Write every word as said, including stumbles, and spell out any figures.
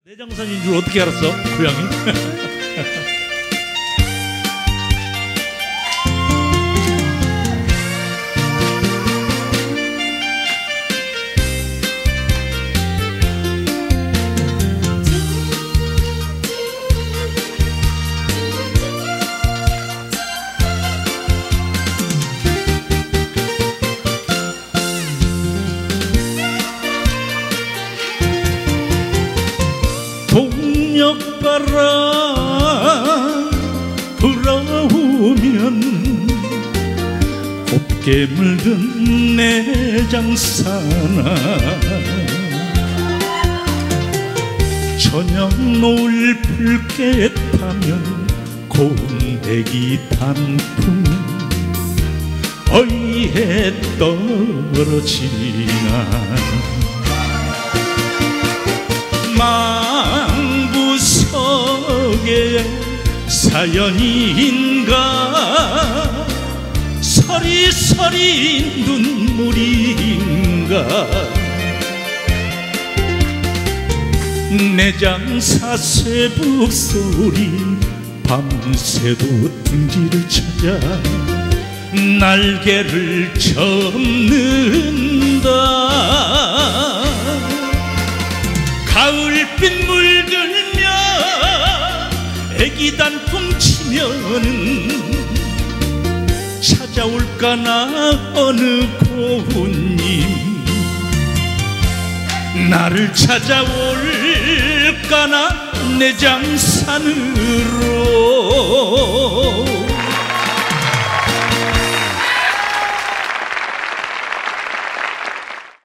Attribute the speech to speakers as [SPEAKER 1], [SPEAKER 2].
[SPEAKER 1] 내장산인 줄 어떻게 알았어, 고양이? 동력바람 불어오면 곱게 물든 내장산아, 저녁 노을 붉게 타면 곤대기 단풍 어이해 떨어지나. 망부석에 사연인가 서리서리 눈물인가. 내장사 쇠북 소리 밤새도 둥지를 찾아 날개를 접는다. 가을빛 물들며 애기 단풍 치면은 찾아올까나 어느 고운님. 나를 찾아올까나 내장산으로.